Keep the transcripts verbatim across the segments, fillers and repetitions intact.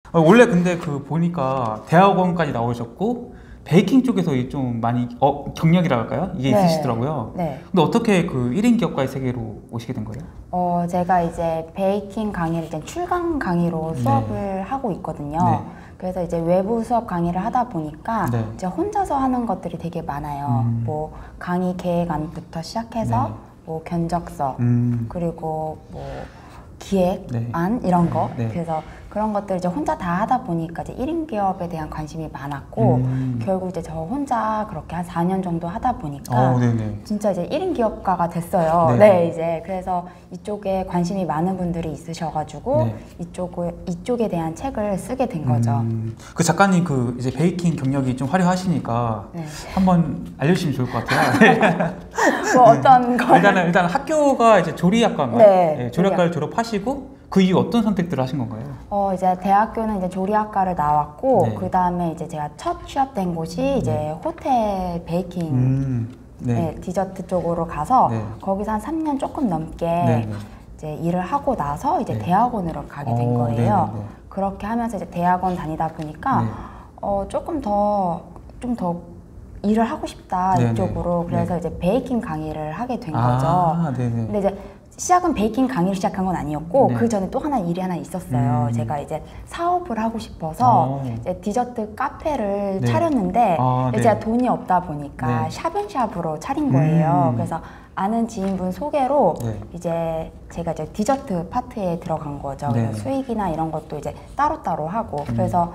어, 원래 근데 그 보니까 대학원까지 나오셨고 베이킹 쪽에서 좀 많이 어, 경력이라 할까요? 이게 네. 있으시더라고요. 네. 근데 어떻게 그 일 인 기업가의 세계로 오시게 된 거예요? 어, 제가 이제 베이킹 강의를 이제 출강 강의로 수업을 네. 하고 있거든요. 네. 그래서 이제 외부 수업 강의를 하다 보니까 네. 이제 혼자서 하는 것들이 되게 많아요. 음. 뭐 강의 계획안부터 시작해서 네. 뭐 견적서 음. 그리고 뭐 기획안 네. 이런 거. 네. 그래서 그런 것들 이제 혼자 다 하다 보니까 이제 일 인 기업에 대한 관심이 많았고 음. 결국 이제 저 혼자 그렇게 한 사 년 정도 하다 보니까 어, 네네. 진짜 이제 일 인 기업가가 됐어요. 네. 네, 이제 그래서 이쪽에 관심이 많은 분들이 있으셔가지고 네. 이쪽에 이쪽에 대한 책을 쓰게 된 거죠. 음. 그 작가님 그 이제 베이킹 경력이 좀 화려하시니까 네. 한번 알려주시면 좋을 것 같아요. 뭐 어떤 거? 일단은 일단 학교가 이제 조리학과인가요? 네, 네, 조리학과를 졸업하시고 그 이후 어떤 선택들을 하신 건가요? 어 이제 대학교는 이제 조리학과를 나왔고 네. 그 다음에 이제 제가 첫 취업된 곳이 이제 호텔 베이킹 음. 네. 네, 디저트 쪽으로 가서 네. 거기서 한 삼 년 조금 넘게 네, 네. 이제 일을 하고 나서 이제 네. 대학원으로 가게 된 오, 거예요. 네, 네, 네. 그렇게 하면서 이제 대학원 다니다 보니까 네. 어 조금 더 좀 더 일을 하고 싶다 네, 이쪽으로 네. 그래서 네. 이제 베이킹 강의를 하게 된 아, 거죠. 네네. 근데 이제 시작은 베이킹 강의를 시작한 건 아니었고 네. 그 전에 또 하나 일이 하나 있었어요. 음. 제가 이제 사업을 하고 싶어서 어. 이제 디저트 카페를 네. 차렸는데 아, 네. 제가 돈이 없다 보니까 네. 샵앤샵으로 차린 거예요. 음. 그래서 아는 지인분 소개로 네. 이제 제가 이제 디저트 파트에 들어간 거죠. 네. 그래서 수익이나 이런 것도 이제 따로따로 하고 음. 그래서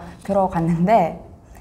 들어갔는데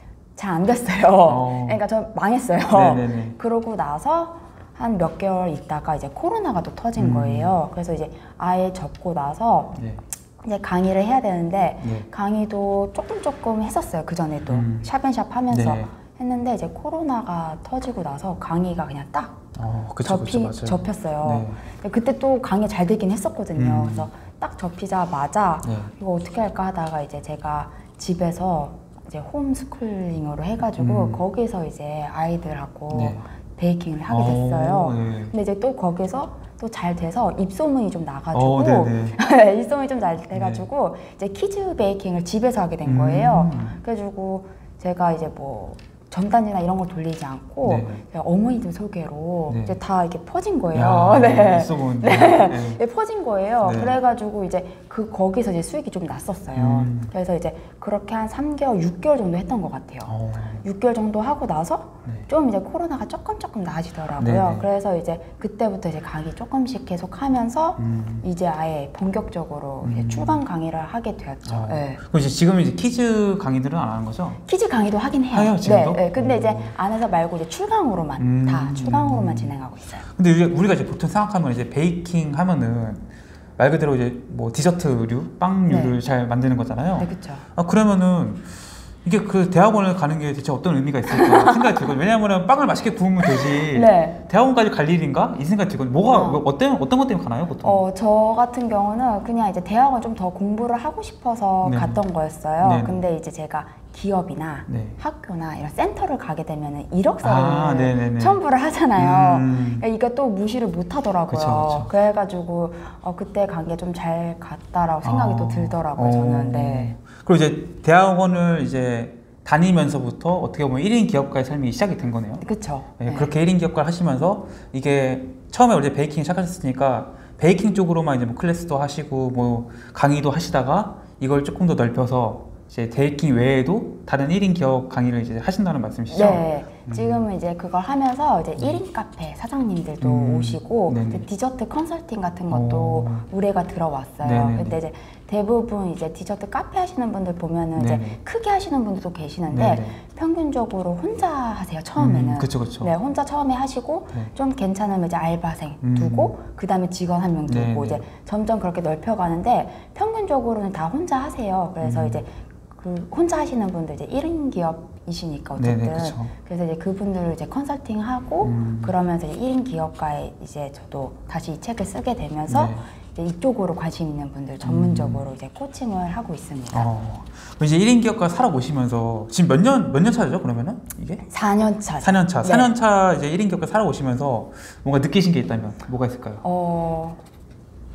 잘 안 됐어요. 어. 그러니까 저 망했어요. 네네네. 그러고 나서 한 몇 개월 있다가 이제 코로나가 또 터진 음. 거예요. 그래서 이제 아예 접고 나서 네. 이제 강의를 해야 되는데 네. 강의도 조금 조금 했었어요. 그 전에도 음. 샵앤샵 하면서 네. 했는데 이제 코로나가 터지고 나서 강의가 그냥 딱 어, 그쵸, 접히, 그쵸, 맞아요. 접혔어요. 네. 그때 또 강의 잘 되긴 했었거든요. 음. 그래서 딱 접히자마자 네. 이거 어떻게 할까 하다가 이제 제가 집에서 이제 홈스쿨링으로 해가지고 음. 거기서 이제 아이들하고 네. 베이킹을 하게 어, 됐어요. 네. 근데 이제 또 거기서 또 잘 돼서 입소문이 좀 나가지고 어, 네네. 입소문이 좀 잘 돼가지고 이제 키즈 베이킹을 집에서 하게 된 거예요. 음. 그래가지고 제가 이제 뭐 전단지나 이런 걸 돌리지 않고 네. 제가 어머니들 소개로 네. 이제 다 이렇게 퍼진 거예요. 야, 네. 있어 보이네. 네. 네. 네, 퍼진 거예요. 네. 그래가지고 이제 그 거기서 이제 수익이 좀 났었어요. 음. 그래서 이제 그렇게 한 삼 개월, 육 개월 정도 했던 것 같아요. 어. 육 개월 정도 하고 나서 네. 좀 이제 코로나가 조금 조금 나아지더라고요. 네네. 그래서 이제 그때부터 이제 강의 조금씩 계속 하면서 음. 이제 아예 본격적으로 이제 음. 출강 강의를 하게 되었죠. 어. 네. 그럼 이제 지금 이제 키즈 강의들은 안 하는 거죠? 키즈 강의도 하긴 해요. 해요, 지금도? 네, 네. 근데 오. 이제 안에서 말고 이제 출강으로만 음. 다 출강으로만 진행하고 있어요. 근데 이제 우리가 이제 보통 생각하면 이제 베이킹 하면은 말 그대로 이제 뭐 디저트류, 빵류를 네. 잘 만드는 거잖아요. 네, 그렇죠. 아, 그러면은 이게 그 대학원을 가는 게 대체 어떤 의미가 있을까 생각이 들거든요. 왜냐하면 빵을 맛있게 구우면 되지. 네. 대학원까지 갈 일인가? 이 생각이 들거든요. 뭐가 어. 뭐 어떤 어떤 것 때문에 가나요, 보통? 어, 저 같은 경우는 그냥 이제 대학원 좀 더 공부를 하고 싶어서 네. 갔던 거였어요. 네. 근데 이제 제가 기업이나 네. 학교나 이런 센터를 가게 되면은 이력서를 아, 네네네. 첨부를 하잖아요. 음. 그러니까 이거 또 무시를 못 하더라고요. 그쵸, 그쵸. 그래가지고 어, 그때 간 게 좀 잘 갔다라고 생각이 아. 또 들더라고요. 어. 저는. 네. 그리고 이제 대학원을 이제 다니면서부터 어떻게 보면 일 인 기업가의 삶이 시작이 된 거네요. 그쵸. 네, 네. 그렇게 일 인 기업가를 하시면서 이게 처음에 원래 베이킹 시작하셨으니까 베이킹 쪽으로만 이제 뭐 클래스도 하시고 뭐 강의도 하시다가 이걸 조금 더 넓혀서 이제 베이킹 외에도 다른 일 인 기업 강의를 이제 하신다는 말씀이시죠? 네, 음. 지금은 이제 그걸 하면서 이제 일 인 카페 사장님들도 음. 오시고 네네. 이제 디저트 컨설팅 같은 것도 오. 의뢰가 들어왔어요. 네네네. 근데 이제 대부분 이제 디저트 카페 하시는 분들 보면은 네네. 이제 크게 하시는 분들도 계시는데 네네. 평균적으로 혼자 하세요. 처음에는. 음, 그쵸, 그쵸. 네, 혼자 처음에 하시고 네. 좀 괜찮으면 이제 알바생 음. 두고 그 다음에 직원 한 명 두고 네네. 이제 점점 그렇게 넓혀가는데 평균적으로는 다 혼자 하세요. 그래서 음. 이제 그 혼자 하시는 분들 이제 일 인 기업이시니까 어쨌든 네네, 그쵸. 그래서 이제 그분들을 이제 컨설팅하고 음. 그러면서 이제 일 인 기업가에 이제 저도 다시 이 책을 쓰게 되면서 네. 이제 이쪽으로 관심 있는 분들 전문적으로 이제 코칭을 하고 있습니다. 어. 그럼 이제 일 인 기업가 살아오시면서 지금 몇 년, 몇 년 차죠, 그러면은? 이게? 사 년 차. 사 년 차. 네. 사 년 차 이제 일 인 기업가 살아오시면서 뭔가 느끼신 게 있다면 뭐가 있을까요? 어,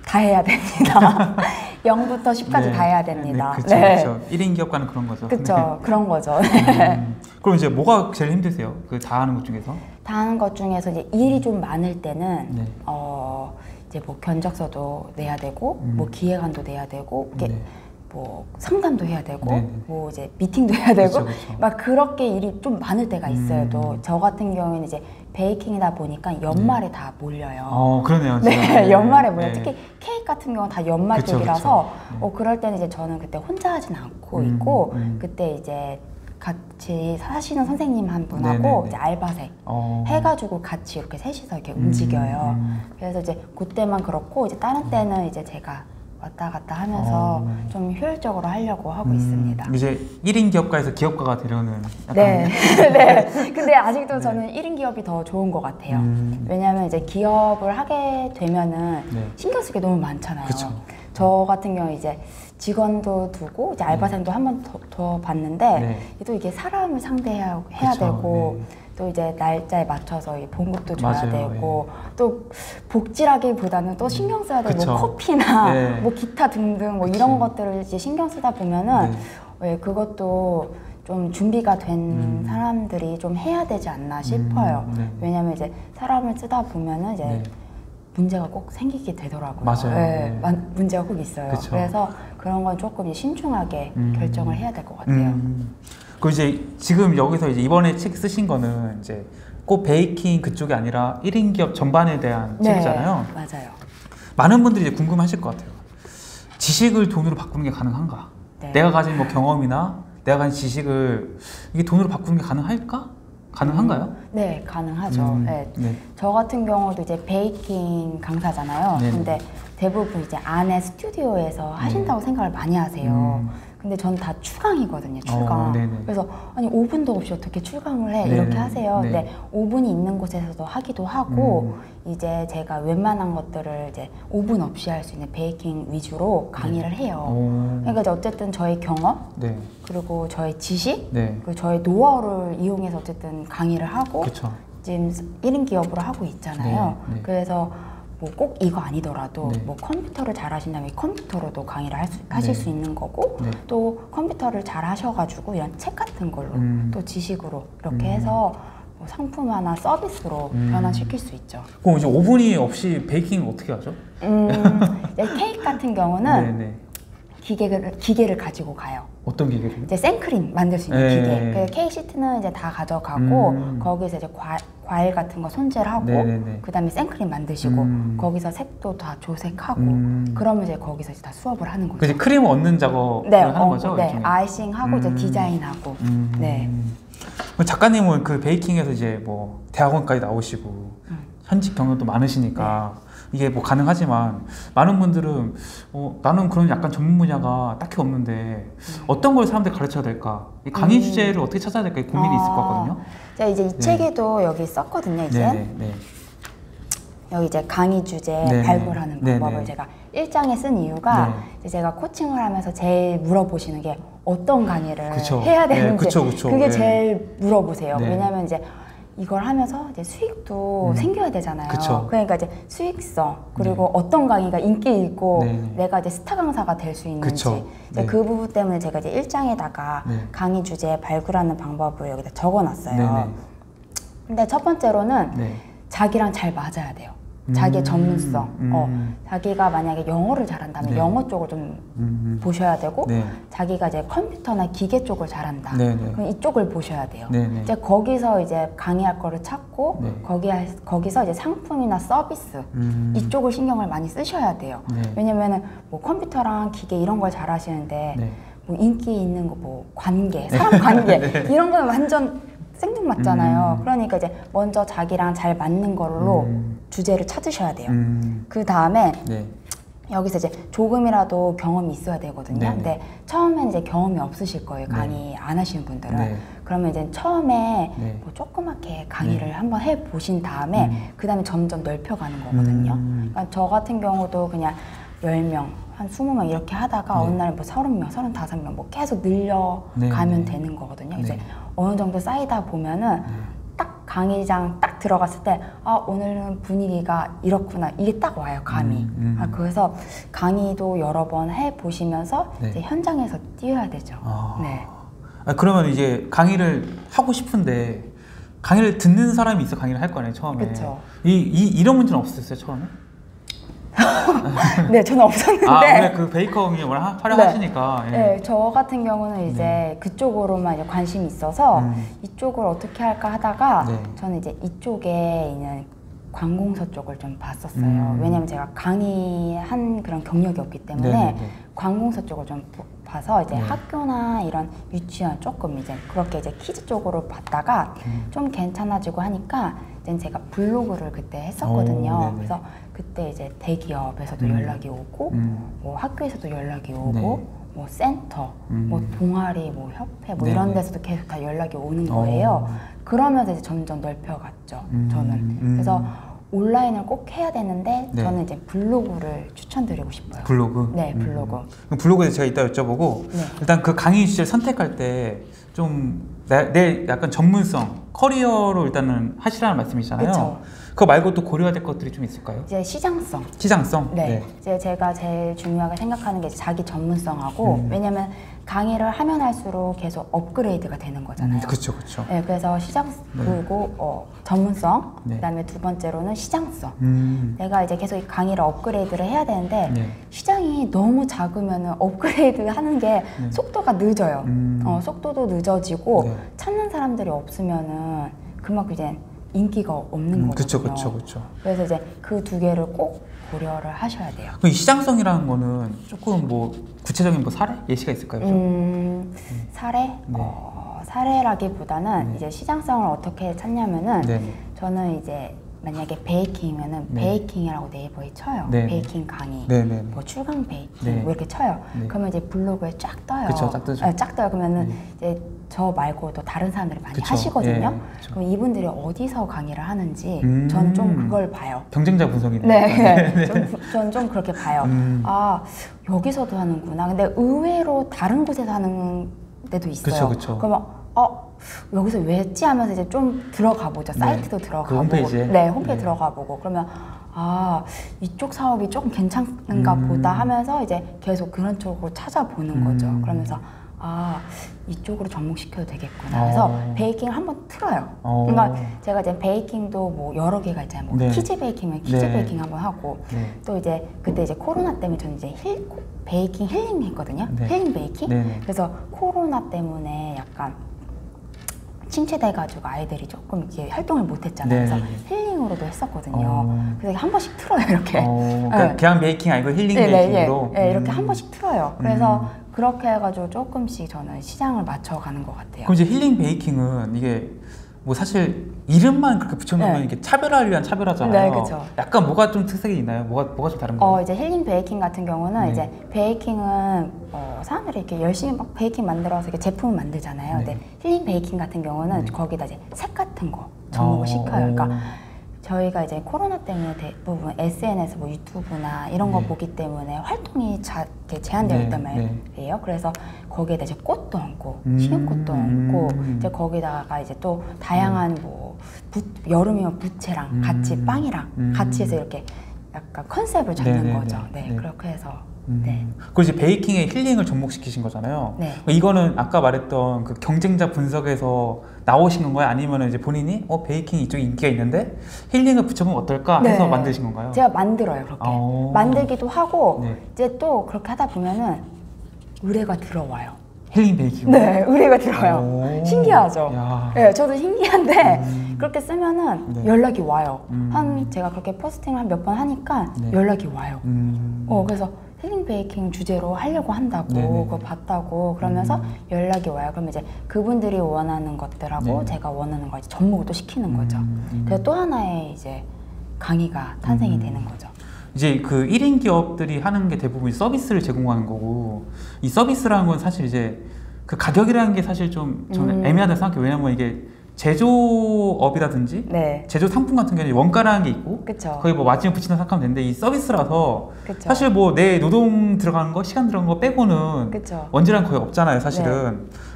다 해야 됩니다. 영부터 십까지 네. 다 해야 됩니다. 네, 그렇죠, 네. 그렇죠. 일 인 기업가는 그런 거죠. 그렇죠. 그런 거죠. 네. 음, 그럼 이제 뭐가 제일 힘드세요? 그 다 하는 것 중에서? 다 하는 것 중에서 이제 일이 좀 많을 때는 네. 어 이제 뭐 견적서도 내야 되고 음. 뭐 기획안도 내야 되고 이게 네. 뭐 상담도 해야 되고 네네. 뭐 이제 미팅도 해야 되고 그쵸, 그쵸. 막 그렇게 일이 좀 많을 때가 있어요. 음. 또 저 같은 경우에는 이제 베이킹이다 보니까 연말에 다 몰려요. 어, 그러네요. 네, 진짜. 연말에 몰려. 네. 특히 케이크 같은 경우는 다 연말 그쵸, 쪽이라서 그쵸. 어, 그럴 때는 이제 저는 그때 혼자 하진 않고 음, 있고 음. 그때 이제 같이 사시는 선생님 한 분하고 네네네. 이제 알바생 어. 해가지고 같이 이렇게 셋이서 이렇게 음, 움직여요. 음. 그래서 이제 그때만 그렇고 이제 다른 때는 이제 제가 왔다 갔다 하면서 어. 좀 효율적으로 하려고 하고 음, 있습니다. 이제 일 인 기업가에서 기업가가 되려는 약간 네, 네. 근데 아직도 네. 저는 일 인 기업이 더 좋은 것 같아요. 음. 왜냐하면 이제 기업을 하게 되면은 네. 신경 쓸 게 너무 많잖아요. 그쵸. 저 같은 경우 이제 직원도 두고 이제 알바생도 한 번 더 더 봤는데 네. 또 이게 사람을 상대해야 해야 그쵸, 되고 네. 또 이제 날짜에 맞춰서 이 봉급도 줘야 맞아요, 되고 또 복지라기보다는 또 신경 써야 되고 그쵸. 뭐 커피나 네. 뭐 기타 등등 뭐 그치. 이런 것들을 이제 신경 쓰다 보면은 네. 왜 그것도 좀 준비가 된 음. 사람들이 좀 해야 되지 않나 싶어요. 음, 네. 왜냐면 이제 사람을 쓰다 보면은 이제 네. 문제가 꼭 생기게 되더라고요. 맞아요. 네, 네. 마- 문제가 꼭 있어요. 그쵸. 그래서 그런 건 조금 신중하게 음. 결정을 해야 될 것 같아요. 음. 그 이제 지금 여기서 이제 이번에 책 쓰신 거는 이제 꼭 베이킹 그쪽이 아니라 일 인 기업 전반에 대한 책이잖아요. 맞아요. 많은 분들이 이제 궁금하실 것 같아요. 지식을 돈으로 바꾸는 게 가능한가? 네. 내가 가진 뭐 경험이나 내가 가진 지식을 이게 돈으로 바꾸는 게 가능할까? 가능한가요? 네, 가능하죠. 음, 네. 네. 저 같은 경우도 이제 베이킹 강사잖아요. 네네. 근데 대부분 이제 안에 스튜디오에서 하신다고 생각을 많이 하세요. 음. 근데 전 다 추강이거든요, 추강. 어, 네네. 그래서 아니 오븐도 없이 어떻게 추강을 해? 네네. 이렇게 하세요. 네. 근데 오븐이 있는 곳에서도 하기도 하고 음. 이제 제가 웬만한 것들을 이제 오븐 없이 할 수 있는 베이킹 위주로 강의를 해요. 오. 그러니까 이제 어쨌든 저의 경험 네. 그리고 저의 지식 네. 그리고 저의 노하우를 이용해서 어쨌든 강의를 하고 그렇죠. 지금 일 인 기업으로 하고 있잖아요. 네, 네. 그래서 뭐 꼭 이거 아니더라도 네. 뭐 컴퓨터를 잘 하신다면 컴퓨터로도 강의를 할 수, 하실 네. 수 있는 거고 네. 또 컴퓨터를 잘 하셔가지고 이런 책 같은 걸로 음. 또 지식으로 이렇게 음. 해서 뭐 상품화나 서비스로 음. 변환시킬 수 있죠. 그럼 이제 오븐이 없이 베이킹을 어떻게 하죠? 음, 이제 케이크 같은 경우는 네네. 기계를, 기계를 가지고 가요. 어떤 기계를? 이제 생크림 만들 수 있는 네. 기계. 그 케이크 시트는 이제 다 가져가고 음. 거기서 이제 과, 과일 같은 거 손질하고 네네네. 그다음에 생크림 만드시고 음. 거기서 색도 다 조색하고 음. 그러면 이제 거기서 이제 다 수업을 하는 거죠. 그 이제 크림을 얻는 작업을 네, 하는 어, 거죠? 네, 일종의? 아이싱하고 이제 음. 디자인하고. 음. 네. 그럼 작가님은 그 베이킹에서 이제 뭐 대학원까지 나오시고 음. 현직 경력도 많으시니까 이게 뭐 가능하지만 많은 분들은 어, 나는 그런 약간 전문 분야가 딱히 없는데 어떤 걸 사람들 가르쳐야 될까? 이 강의 음. 주제를 어떻게 찾아야 될까? 이 고민이 있을 것 같거든요. 제가 이제 이 네. 책에도 여기 썼거든요. 이제 네네. 네. 여기 이제 강의 주제 네네. 발굴하는 방법을 네네. 제가 일장에 쓴 이유가 네. 이제 제가 코칭을 하면서 제일 물어보시는 게 어떤 강의를 그쵸. 해야 네, 되는지 그쵸, 그쵸. 그게 네. 제일 물어보세요. 네. 왜냐하면 이제 이걸 하면서 이제 수익도 음. 생겨야 되잖아요. 그쵸. 그러니까 이제 수익성 그리고 어떤 강의가 인기 있고 네. 내가 이제 스타 강사가 될 수 있는지 그쵸. 이제 네. 그 부분 때문에 제가 이제 일장에다가 네. 강의 주제 발굴하는 방법을 여기다 적어놨어요. 네네. 근데 첫 번째로는 네. 자기랑 잘 맞아야 돼요. 자기의 음, 전문성. 음. 어, 자기가 만약에 영어를 잘한다면 네. 영어 쪽을 좀 음. 보셔야 되고 네. 자기가 이제 컴퓨터나 기계 쪽을 잘한다. 네네. 그럼 이쪽을 보셔야 돼요. 네네. 이제 거기서 이제 강의할 거를 찾고 네. 거기 거기서 이제 상품이나 서비스 음. 이쪽을 신경을 많이 쓰셔야 돼요. 네. 왜냐면은 뭐 컴퓨터랑 기계 이런 걸 잘하시는데 네. 뭐 인기 있는 거 뭐 관계, 사람 관계 이런 거는 완전 생뚱맞잖아요. 음. 그러니까 이제 먼저 자기랑 잘 맞는 걸로 음. 주제를 찾으셔야 돼요. 음. 그 다음에 네. 여기서 이제 조금이라도 경험이 있어야 되거든요. 네네. 근데 처음엔 이제 경험이 없으실 거예요. 강의 안 하시는 분들은. 네. 그러면 이제 처음에 네. 뭐 조그맣게 강의를 네. 한번 한번 해 보신 다음에 음. 그 다음에 점점 넓혀가는 거거든요. 음. 그러니까 저 같은 경우도 그냥 열 명, 한 스무 명 이렇게 하다가 네. 어느 날 뭐 서른 명, 서른다섯 명 뭐 계속 늘려가면 네. 되는 거거든요. 네. 이제 어느 정도 쌓이다 보면은 네. 딱 강의장 딱 들어갔을 때 아 오늘은 분위기가 이렇구나 이게 딱 와요 감이. 음, 음. 아, 그래서 강의도 여러 번 해 보시면서 네. 이제 현장에서 뛰어야 되죠. 아. 네. 아, 그러면 이제 강의를 하고 싶은데 강의를 듣는 사람이 있어 강의를 할 거 아니에요 처음에. 그쵸. 이, 이 이런 문제는 없었어요 처음에? 네, 저는 없었는데. 아, 원래 그 베이커이 워낙 하- 활약하시니까. 예. 네, 저 같은 경우는 이제 네. 그쪽으로만 이제 관심이 있어서 음. 이쪽을 어떻게 할까 하다가 네. 저는 이제 이쪽에 있는 관공서 쪽을 좀 봤었어요. 음. 왜냐면 제가 강의한 그런 경력이 없기 때문에 네, 네. 관공서 쪽을 좀 보- 봐서 이제 네. 학교나 이런 유치원 조금 이제 그렇게 이제 키즈 쪽으로 봤다가 음. 좀 괜찮아지고 하니까 이제 제가 블로그를 그때 했었거든요. 오, 네네. 그래서 그때 이제 대기업에서도 음. 연락이 오고 음. 뭐 학교에서도 연락이 오고 네. 뭐 센터, 음. 뭐 동아리, 뭐 협회 뭐 네네. 이런 데서도 계속 다 연락이 오는 거예요. 어. 그러면서 이제 점점 넓혀갔죠. 음. 저는 음. 그래서 온라인을 꼭 해야 되는데 네. 저는 이제 블로그를 추천드리고 싶어요. 블로그? 네, 블로그. 음. 그럼 블로그에 제가 이따 여쭤보고 네. 일단 그 강의 주제를 선택할 때 좀 내 약간 전문성, 커리어로 일단은 하시라는 말씀이잖아요. 그쵸. 그거 말고 또 고려해야 될 것들이 좀 있을까요? 이제 시장성. 시장성? 네. 이제 제가 제일 중요하게 생각하는 게 이제 자기 전문성하고 음. 왜냐면 강의를 하면 할수록 계속 업그레이드가 되는 거잖아요. 그렇죠, 그렇죠. 네, 그래서 시장 네. 그리고 어, 전문성, 네. 그다음에 두 번째로는 시장성. 음. 내가 이제 계속 이 강의를 업그레이드를 해야 되는데 네. 시장이 너무 작으면은 업그레이드 하는 게 네. 속도가 늦어요. 음. 어, 속도도 늦어지고 네. 찾는 사람들이 없으면은 그만큼 이제 인기가 없는 음, 거거든요. 그렇죠, 그렇죠, 그렇죠. 그래서 이제 그 두 개를 꼭 고려를 하셔야 돼요. 이 시장성이라는 거는 조금 뭐 구체적인 뭐 사례 예시가 있을까요? 좀? 음, 사례? 네. 어, 사례라기보다는 네. 이제 시장성을 어떻게 찾냐면은 네. 저는 이제 만약에 베이킹이면은 네. 베이킹이라고 네이버에 쳐요. 네. 베이킹 강의, 네, 네. 뭐 출강 베이킹 네. 뭐 이렇게 쳐요. 네. 그러면 이제 블로그에 쫙 떠요. 그쵸, 쫙 뜨죠. 네, 쫙 떠요. 그러면은 네. 이제 저 말고도 다른 사람들이 많이 그쵸. 하시거든요. 예, 그쵸. 그럼 이분들이 어디서 강의를 하는지 음. 저는 좀 그걸 봐요. 경쟁자 분석이네요. 네, 네. 좀, 저는 좀 그렇게 봐요. 음. 아 여기서도 하는구나. 근데 의외로 다른 곳에서 하는 데도 있어요. 그쵸, 그쵸. 그러면 어 여기서 왜 했지 하면서 이제 좀 들어가 보죠. 네. 사이트도 들어가 그 보고, 홈페이지에? 네 홈페이지 네. 들어가 보고 그러면 아 이쪽 사업이 조금 괜찮은가 음. 보다 하면서 이제 계속 그런 쪽으로 찾아보는 음. 거죠. 그러면서 아 이쪽으로 접목시켜도 되겠구나. 그래서 어. 베이킹을 한번 틀어요. 어. 그러니까 제가 이제 베이킹도 뭐 여러 개가 있잖아요. 뭐 네. 키즈 베이킹이면 키즈 네. 베이킹 한번 하고 네. 또 이제 그때 이제 코로나 때문에 저는 이제 힐 베이킹 힐링 했거든요. 네. 힐링 베이킹. 네네. 그래서 코로나 때문에 약간 침체돼가지고 아이들이 조금 이렇게 활동을 못했잖아요. 네네. 그래서 힐링으로도 했었거든요. 어. 그래서 한 번씩 틀어요 이렇게. 어, 그러니까 네. 그냥 베이킹 아니고 힐링 네, 네, 베이킹으로. 네, 네, 이렇게 음. 한 번씩 틀어요. 그래서 그렇게 해가지고 조금씩 저는 시장을 맞춰가는 것 같아요. 그럼 이제 힐링 베이킹은 이게 뭐 사실 이름만 그렇게 붙여놓으면 네. 이게 차별화를 위한 차별화잖아요. 네, 그쵸. 약간 뭐가 좀 특색이 있나요? 뭐가 뭐가 좀 다른 거예요? 어 이제 힐링 베이킹 같은 경우는 네. 이제 베이킹은 어, 사람들이 이렇게 열심히 막 베이킹 만들어서 이렇게 제품을 만들잖아요. 네. 근데 힐링 베이킹 같은 경우는 네. 거기다 이제 색 같은 거 접목을 어. 시켜요. 그러니까 저희가 이제 코로나 때문에 대부분 에스엔에스, 뭐 유튜브나 이런 거 네. 보기 때문에 활동이 자, 이렇게 제한되어 네, 있단 네. 말이에요. 그래서 거기에다 이제 꽃도 얹고 음, 식용꽃도 얹고 음. 이제 거기다가 이제 또 다양한 뭐 부, 여름이면 부채랑 음. 같이 빵이랑 음. 같이 해서 이렇게 약간 컨셉을 네, 잡는 네, 거죠. 네. 네, 네. 그렇게 해서 음. 네. 그리고 이제 베이킹에 힐링을 접목시키신 거잖아요. 네. 이거는 아까 말했던 그 경쟁자 분석에서 나오신 건가요? 아니면 이제 본인이 어 베이킹 이쪽에 인기가 있는데 힐링을 붙여보면 어떨까 해서 네. 만드신 건가요? 제가 만들어요 그렇게 오. 만들기도 하고 네. 이제 또 그렇게 하다 보면은 의뢰가 들어와요. 힐링 베이킹. 네, 의뢰가 들어와요. 오. 신기하죠. 야. 네, 저도 신기한데 음. 그렇게 쓰면은 네. 연락이 와요. 음. 한 제가 그렇게 포스팅을 한 몇 번 하니까 네. 연락이 와요. 음. 어 그래서 힐링 베이킹 주제로 하려고 한다고 네네. 그거 봤다고 그러면서 음. 연락이 와요. 그러면 이제 그분들이 원하는 것들하고 네네. 제가 원하는 거 이제 접목을 또 시키는 거죠. 음, 음. 그래서 또 하나의 이제 강의가 탄생이 음. 되는 거죠. 이제 그 일 인 기업들이 하는 게 대부분 서비스를 제공하는 거고 이 서비스라는 건 사실 이제 그 가격이라는 게 사실 좀 저는 음. 애매하다고 생각해요. 왜냐면 이게 제조업이라든지 네, 제조 상품 같은 경우는 원가라는 게 있고 그쵸. 거기 뭐 마진을 붙인다 생각하면 되는데 이 서비스라서 그쵸. 사실 뭐 내 노동 들어가는 거 시간 들어가는 거 빼고는 그쵸. 원재료는 거의 없잖아요 사실은.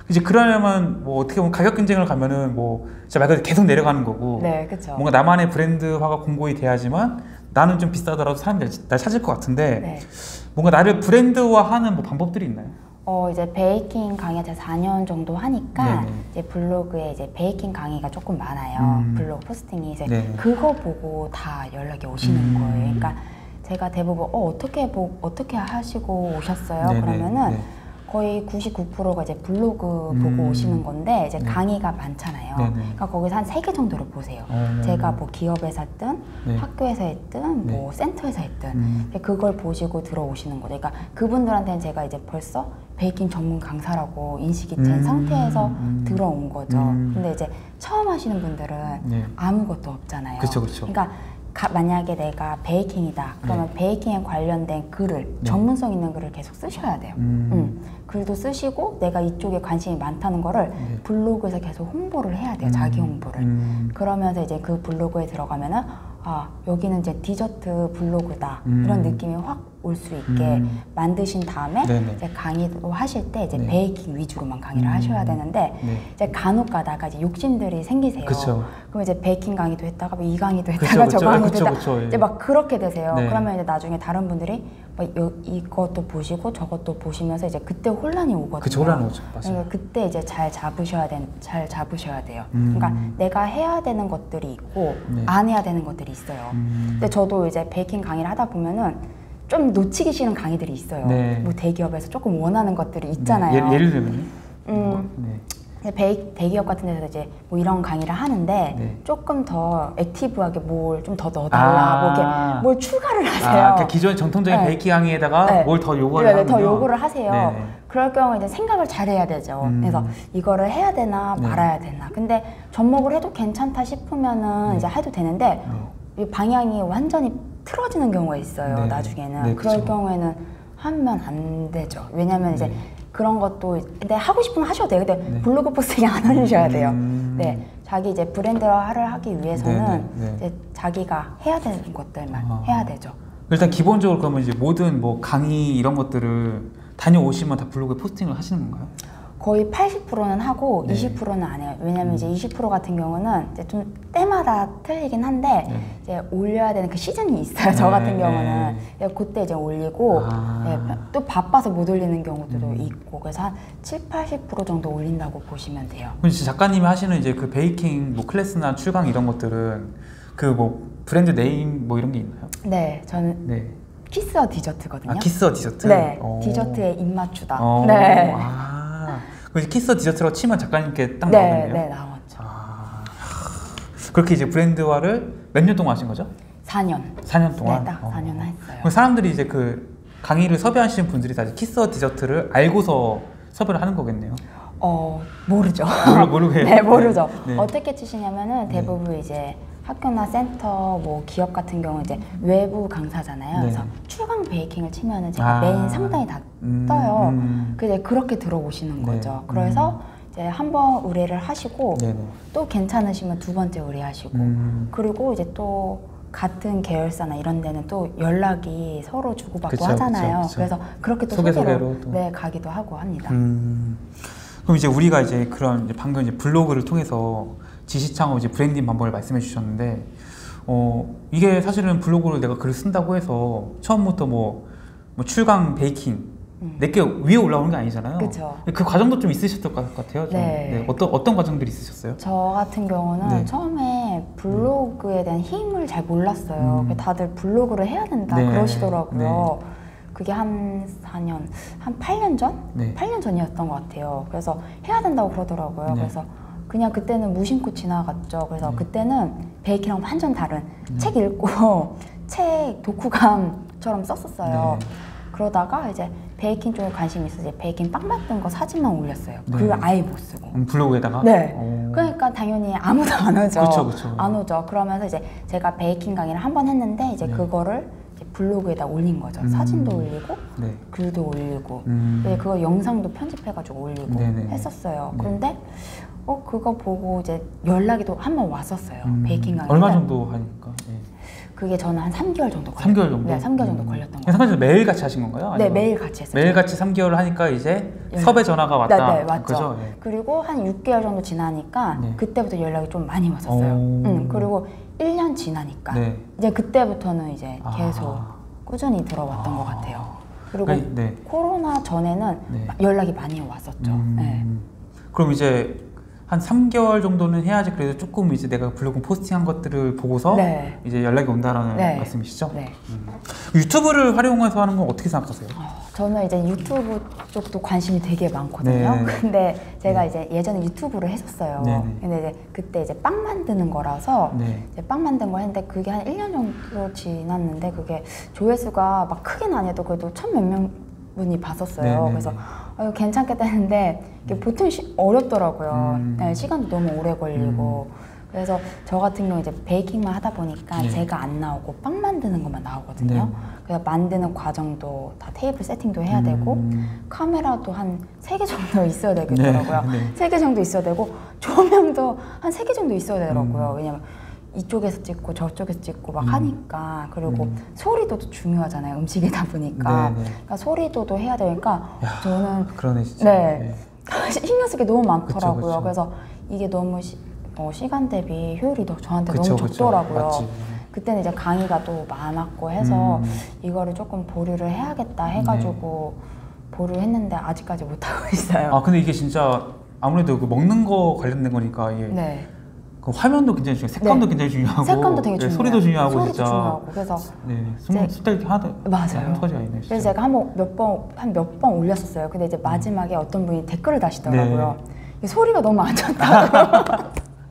이제 그러려면 뭐 어떻게 보면 가격 경쟁을 가면은 뭐 진짜 말 그대로 계속 내려가는 거고 네, 그렇죠. 뭔가 나만의 브랜드화가 공고히 돼야지만 나는 좀 비싸더라도 사람들이 날 찾을 것 같은데 네. 뭔가 나를 브랜드화하는 뭐 방법들이 있나요? 어 이제 베이킹 강의 제가 사 년 정도 하니까 네네. 이제 블로그에 이제 베이킹 강의가 조금 많아요. 음. 블로그 포스팅이 이제 네네. 그거 보고 다 연락이 오시는 음. 거예요. 그러니까 제가 대부분 어 어떻게 보 어떻게 하시고 오셨어요? 네네. 그러면은 네. 거의 구십구 퍼센트가 이제 블로그 음. 보고 오시는 건데 이제 네. 강의가 많잖아요. 네네. 그러니까 거기서 한 세 개 정도를 보세요. 어. 제가 뭐 기업에서 했든 네. 학교에서 했든 네. 뭐 센터에서 했든 음. 그걸 보시고 들어오시는 거죠. 그러니까 그분들한테는 제가 이제 벌써 베이킹 전문 강사라고 인식이 된 음. 상태에서 음. 들어온 거죠. 음. 근데 이제 처음 하시는 분들은 네. 아무것도 없잖아요. 그쵸, 그쵸. 그러니까 가, 만약에 내가 베이킹이다 그러면 네. 베이킹에 관련된 글을 네. 전문성 있는 글을 계속 쓰셔야 돼요. 음. 음. 글도 쓰시고 내가 이쪽에 관심이 많다는 거를 네. 블로그에서 계속 홍보를 해야 돼요. 음. 자기 홍보를. 음. 그러면서 이제 그 블로그에 들어가면은 아 여기는 이제 디저트 블로그다 음. 이런 느낌이 확 올 수 있게 음. 만드신 다음에 네네. 이제 강의도 하실 때 이제 네. 베이킹 위주로만 강의를 음. 하셔야 되는데 네. 이제 간혹 가다가 이제 욕심들이 생기세요. 그쵸. 그럼 이제 베이킹 강의도 했다가 뭐 이 강의도 그쵸, 했다가 그쵸. 저 강의도 그쵸, 했다가 그쵸. 예. 이제 막 그렇게 되세요. 네. 그러면 이제 나중에 다른 분들이 뭐 요, 이것도 보시고 저것도 보시면서 이제 그때 혼란이 오거든요. 그쵸, 혼란 오죠. 맞아요. 그러니까 그때 이제 잘 잡으셔야 된, 잘 잡으셔야 돼요. 음. 그러니까 내가 해야 되는 것들이 있고 네. 안 해야 되는 것들이 있어요. 음. 근데 저도 이제 베이킹 강의를 하다 보면은 좀 놓치기 싫은 강의들이 있어요. 네. 뭐 대기업에서 조금 원하는 것들이 있잖아요. 네. 예를, 예를 들면요? 음. 뭐, 네. 이제 베이, 대기업 같은 데서 이제 뭐 이런 강의를 하는데 네. 조금 더 액티브하게 뭘 좀 더 넣어달라, 아. 뭐 이렇게 뭘 추가를 하세요. 아, 그러니까 기존 정통적인 네. 베이킹 강의에다가 네. 뭘 더 요구를 네, 네, 하면요. 더 요구를 하세요. 네네. 그럴 경우 이제 생각을 잘 해야 되죠. 음. 그래서 이거를 해야 되나 네. 말아야 되나. 근데 접목을 해도 괜찮다 싶으면은 네. 이제 해도 되는데 네. 이 방향이 완전히 틀어지는 경우가 있어요. 네. 나중에는. 네, 그럴 그쵸. 경우에는 하면 안 되죠. 왜냐면 이제 네. 그런 것도 근데 하고 싶으면 하셔도 돼요. 근데 네. 블로그 포스팅 안 올리셔야 돼요. 음. 네, 자기 이제 브랜드화를 하기 위해서는 네, 네, 네. 이제 자기가 해야 되는 것들만 아. 해야 되죠. 일단 기본적으로 그러면 이제 모든 뭐 강의 이런 것들을 다녀오시면 다 블로그에 포스팅을 하시는 건가요? 거의 팔십 퍼센트는 하고 네. 이십 퍼센트는 안 해요. 왜냐면 음. 이제 이십 퍼센트 같은 경우는 이제 좀 때마다 틀리긴 한데 네. 이제 올려야 되는 그 시즌이 있어요. 저 네, 같은 네. 경우는 네, 그때 이제 올리고 아. 네, 또 바빠서 못 올리는 경우도 음. 있고 그래서 한 칠, 팔십 퍼센트 정도 올린다고 보시면 돼요. 그럼 진짜 작가님이 하시는 이제 그 베이킹 뭐 클래스나 출강 이런 것들은 그 뭐 브랜드 네임 뭐 이런 게 있나요? 네, 저는 네. 키스어 디저트거든요. 아 키스어 디저트? 네, 오. 디저트에 입맞추다. 어. 네. 아. 그래서 키스어 디저트라고 치면 작가님께 딱 네, 나오겠네요. 네, 나왔죠. 아. 그렇게 이제 브랜드화를 몇 년 동안 하신 거죠? 사 년. 사 년 동안? 네, 딱 어. 사 년 했어요. 그럼 사람들이 이제 그 강의를 섭외하시는 분들이 다 이제 키스어 디저트를 알고서 섭외를 하는 거겠네요. 어, 모르죠. 모르, 모르고 해요. 네, 모르죠. 네. 어떻게 치시냐면은 네. 대부분 이제 학교나 센터, 뭐 기업 같은 경우 이제 외부 강사잖아요. 네. 그래서 출강 베이킹을 치면은 제가 아. 메인 상단에 다 음, 떠요. 음. 그래 그렇게 들어오시는 네. 거죠. 그래서 이제 한 번 의뢰를 하시고 네네. 또 괜찮으시면 두 번째 의뢰하시고 음. 그리고 이제 또 같은 계열사나 이런 데는 또 연락이 서로 주고받고 그쵸, 하잖아요. 그쵸, 그쵸. 그래서 그렇게 또 소개, 소개로 소개로 또. 네, 가기도 하고 합니다. 음. 그럼 이제 우리가 이제 그런 이제 방금 이제 블로그를 통해서 지시창업 이제 브랜딩 방법을 말씀해 주셨는데, 어 이게 사실은 블로그를 내가 글을 쓴다고 해서 처음부터 뭐, 뭐 출강 베이킹 음. 내게 위에 올라오는 게 아니잖아요. 그쵸. 그 과정도 좀 있으셨을 것 같아요. 저는. 네. 네. 어떤 어떤 과정들이 있으셨어요? 저 같은 경우는 네. 처음에 블로그에 대한 힘을 잘 몰랐어요. 음. 다들 블로그를 해야 된다 네. 그러시더라고요. 그게 한 사 년, 한 팔 년 전? 네. 팔 년 전이었던 것 같아요. 그래서 해야 된다고 그러더라고요. 네. 그래서 그냥 그때는 무심코 지나갔죠. 그래서 네. 그때는 베이킹이랑 완전 다른 네. 책 읽고 책 독후감처럼 썼었어요. 네. 그러다가 이제 베이킹 쪽에 관심이 있어서 이제 베이킹 빵 만든 거 사진만 올렸어요. 네. 글을 아예 못 쓰고. 음, 블로그에다가? 네. 오. 그러니까 당연히 아무도 안 오죠. 그쵸, 그쵸. 안 오죠. 그러면서 이제 제가 베이킹 강의를 한 번 했는데 이제 네. 그거를 이제 블로그에다 올린 거죠. 음. 사진도 올리고 네. 글도 올리고 음. 네, 그거 영상도 편집해가지고 올리고 네네. 했었어요. 네. 그런데 어 그거 보고 이제 연락이 또 한 번 왔었어요. 음. 베이킹 강의. 얼마 정도 하니까? 네. 그게 저는 한 삼 개월 정도 걸렸어요. 삼 개월 정도? 네, 삼 개월 정도 음. 걸렸던 거 삼 개월 정도 매일 같이 하신 건가요? 네, 아니면 매일 같이 했어요. 매일 같이 삼 개월을 하니까 이제 연락. 섭외 전화가 왔다. 네, 네, 맞죠. 그죠? 네. 그리고 한 육 개월 정도 지나니까 네. 그때부터 연락이 좀 많이 왔었어요. 오. 음, 그리고 일 년 지나니까 네. 이제 그때부터는 이제 계속 아. 꾸준히 들어왔던 아. 것 같아요. 그리고 그러니까, 네. 코로나 전에는 네. 연락이 많이 왔었죠. 음. 네. 그럼 이제 한 삼 개월 정도는 해야지 그래도 조금 이제 내가 블로그 포스팅한 것들을 보고서 네. 이제 연락이 온다라는 네. 말씀이시죠? 네. 음. 유튜브를 활용해서 하는 건 어떻게 생각하세요? 어, 저는 이제 유튜브 쪽도 관심이 되게 많거든요. 네. 근데 제가 네. 이제 예전에 유튜브를 했었어요. 네. 근데 이제 그때 이제 빵 만드는 거라서 네. 이제 빵 만든 걸 했는데 그게 한 일 년 정도 지났는데 그게 조회수가 막 크게는 안 해도 그래도 천 몇 명 분이 봤었어요. 네, 네, 그래서 네. 어, 이거 괜찮겠다 했는데 이게 보통 시, 어렵더라고요. 음. 네, 시간도 너무 오래 걸리고 그래서 저 같은 경우 이제 베이킹만 하다 보니까 네. 제가 안 나오고 빵 만드는 것만 나오거든요. 네. 그래서 만드는 과정도 다 테이블 세팅도 해야 되고 음. 카메라도 한 세 개 정도 있어야 되겠더라고요. 네, 네. 세 개 정도 있어야 되고 조명도 한 세 개 정도 있어야 되더라고요. 음. 왜냐면 이쪽에서 찍고 저쪽에서 찍고 막 음. 하니까 그리고 음. 소리도도 중요하잖아요. 음식이다 보니까 네, 네. 그러니까 소리도도 해야 되니까 야, 저는 그러네 진짜. 네. 신경 쓸 게 너무 많더라고요. 그쵸, 그쵸. 그래서 이게 너무 시, 어, 시간 대비 효율이 더 저한테 그쵸, 너무 그쵸. 적더라고요. 맞지. 그때는 이제 강의가 또 많았고 해서 음. 이거를 조금 보류를 해야겠다 해가지고 보류를 했는데 아직까지 못하고 있어요. 아 근데 이게 진짜 아무래도 그 먹는 거 관련된 거니까 이게 네. 그 화면도 굉장히 중요, 색감도 네. 굉장히 중요하고, 색감도 되게 네, 중요해요. 소리도 중요하고 소리도 진짜. 중요하고 그래서 네, 이제- 숨 숨들기 하나 맞아요. 한 가지가 있네. 진짜. 그래서 제가 한번 몇 번 한 몇 번 올렸었어요. 근데 이제 마지막에 어떤 분이 댓글을 다시더라고요. 네. 이 소리가 너무 안 좋다고.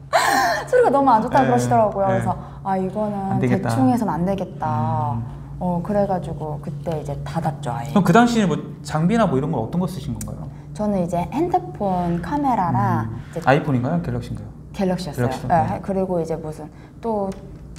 소리가 너무 안 좋다고 네. 그러시더라고요. 네. 그래서 아 안 이거는 되겠다. 대충 해서는 안 되겠다. 음. 어 그래가지고 그때 이제 닫았죠 아예. 그럼 그 당시에 뭐 장비나 뭐 이런 건 어떤 거 쓰신 건가요? 저는 이제 핸드폰 카메라랑 음. 이제 아이폰인가요? 갤럭시인가요? 갤럭시였어요. 갤럭시죠. 네. 그리고 이제 무슨 또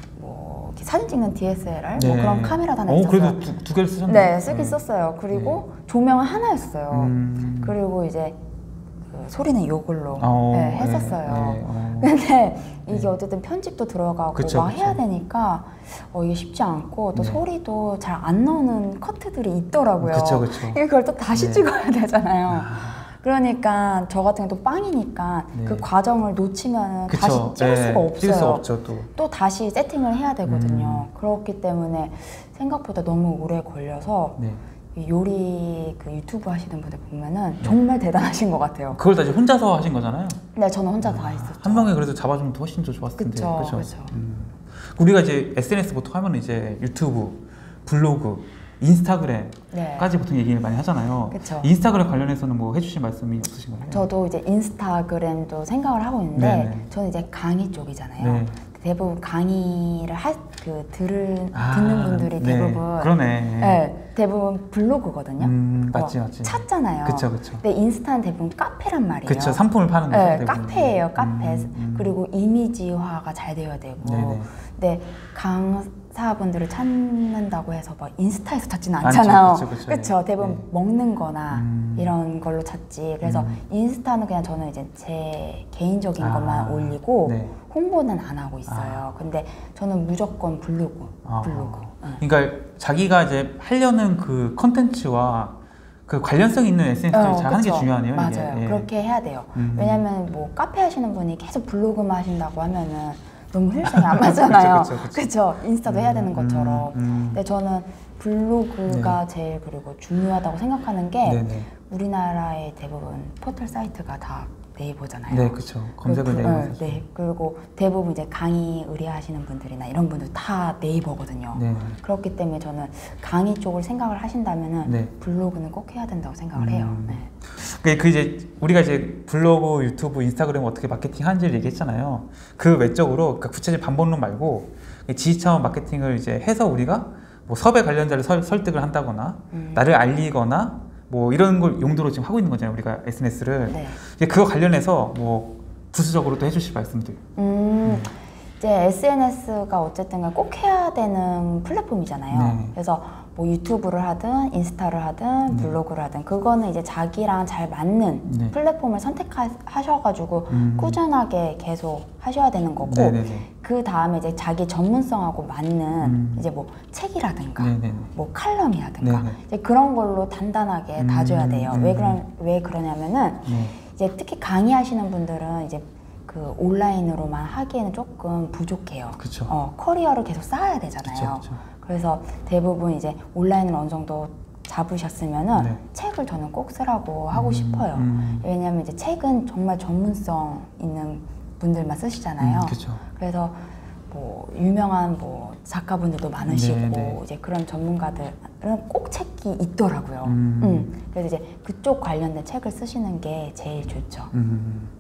뭐 사진 찍는 디에스엘알 뭐 네. 그런 카메라도 하나 어, 있었어요. 그래도 두, 두 개를 쓰셨네요. 네, 쓰긴 썼어요. 그리고 조명은 하나였어요. 음. 그리고 이제 그 소리는 이걸로 어, 네, 네, 했었어요. 네, 어. 근데 이게 네. 어쨌든 편집도 들어가고 그쵸, 막 그쵸. 해야 되니까 어, 이게 쉽지 않고 또 네. 소리도 잘 안 나오는 커트들이 있더라고요. 그쵸, 그쵸. 그걸 또 다시 네. 찍어야 되잖아요. 아, 그러니까 저 같은 경우 또 빵이니까 네. 그 과정을 놓치면 그쵸. 다시 찍을 네, 수가 없어요. 찍을 수 없죠 또. 또 다시 세팅을 해야 되거든요. 음. 그렇기 때문에 생각보다 너무 오래 걸려서 네. 이 요리 그 유튜브 하시는 분들 보면은 정말 대단하신 것 같아요. 그걸 다 이제 혼자서 하신 거잖아요. 네, 저는 혼자 다 했었죠. 한 명이 그래도 잡아주면 더 훨씬 더 좋았을 텐데. 그쵸, 그쵸? 그쵸. 음. 우리가 이제 에스엔에스 보통 하면 이제 유튜브, 블로그, 인스타그램까지 네. 보통 얘기를 많이 하잖아요. 그쵸. 인스타그램 관련해서는 뭐 해주실 말씀이 없으신가요? 저도 이제 인스타그램도 생각을 하고 있는데 네네. 저는 이제 강의 쪽이잖아요. 네. 대부분 강의를 하, 그 들을 아, 듣는 분들이 네. 대부분 그러네. 네, 대부분 블로그거든요. 음, 맞지 어, 맞지. 찾잖아요. 그쵸 그쵸. 근데 인스타는 대부분 카페란 말이에요. 그쵸 상품을 파는 거죠. 네, 대부분. 카페예요, 카페. 음, 음. 그리고 이미지화가 잘 되어야 되고. 네네. 근데 강사분들을 찾는다고 해서 막 인스타에서 찾지는 아니죠. 않잖아요. 그쵸, 그쵸. 그쵸? 대부분 네. 먹는 거나 음. 이런 걸로 찾지. 그래서 음. 인스타는 그냥 저는 이제 제 개인적인 아. 것만 올리고 네. 홍보는 안 하고 있어요. 근데 저는 무조건 블로그, 아. 블로그. 응. 그러니까 자기가 이제 하려는 그 컨텐츠와 그 관련성 있는 에스엔에스를 어, 잘 하는 게 그쵸. 중요하네요. 맞아요. 이게. 예. 그렇게 해야 돼요. 음. 왜냐면 뭐 카페 하시는 분이 계속 블로그만 하신다고 하면은 너무 혈색이 안 맞잖아요. 그쵸, 그쵸, 그쵸. 그쵸? 인스타도 해야 되는 것처럼. 음, 음. 근데 저는 블로그가 제일 그리고 중요하다고 생각하는 게 네네. 우리나라의 대부분 포털 사이트가 다 네이버잖아요. 네, 그렇죠. 검색을 그리고, 네이버에서. 네, 네. 그리고 대부분 이제 강의 의뢰하시는 분들이나 이런 분들 다 네이버거든요. 네. 그렇기 때문에 저는 강의 쪽을 생각을 하신다면은 네. 블로그는 꼭 해야 된다고 생각을 음. 해요. 네. 그, 그 이제 우리가 이제 블로그, 유튜브, 인스타그램 어떻게 마케팅 하는지를 얘기했잖아요. 그 외적으로 그러니까 구체적인 반복론 말고 지휘차원 마케팅을 이제 해서 우리가 뭐 섭외 관련자를 설, 설득을 한다거나 음. 나를 알리거나 뭐 이런 걸 용도로 지금 하고 있는 거잖아요. 우리가 에스엔에스를. 네. 이제 그거 관련해서 뭐 부수적으로도 해주실 말씀들. 음, 이제 에스엔에스가 어쨌든 꼭 해야 되는 플랫폼이잖아요. 네. 그래서 뭐 유튜브를 하든 인스타를 하든 네. 블로그를 하든 그거는 이제 자기랑 잘 맞는 네. 플랫폼을 선택하셔가지고 음. 꾸준하게 계속 하셔야 되는 거고 네네네. 그 다음에 이제 자기 전문성하고 맞는 음. 이제 뭐 책이라든가 네네네. 뭐 칼럼이라든가 네네. 이제 그런 걸로 단단하게 음. 다져야 돼요. 음. 왜 그런 왜 그러냐면은 네. 이제 특히 강의하시는 분들은 이제 그 온라인으로만 하기에는 조금 부족해요. 그쵸. 어, 커리어를 계속 쌓아야 되잖아요. 그쵸, 그쵸. 그래서 대부분 이제 온라인을 어느 정도 잡으셨으면은 네. 책을 저는 꼭 쓰라고 하고 음, 싶어요. 음. 왜냐하면 이제 책은 정말 전문성 있는 분들만 쓰시잖아요. 음, 그쵸. 그래서 뭐 유명한 뭐 작가분들도 많으시고 네, 네. 이제 그런 전문가들은 꼭 책이 있더라고요. 음. 음. 그래서 이제 그쪽 관련된 책을 쓰시는 게 제일 좋죠. 음.